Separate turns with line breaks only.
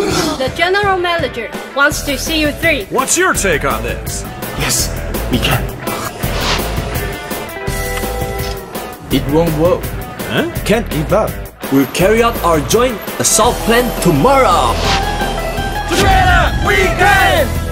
The general manager wants to see you through.
What's your take on this?
Yes, we can. It won't work.
Huh?
Can't give up.
We'll carry out our joint assault plan tomorrow.
Together we can!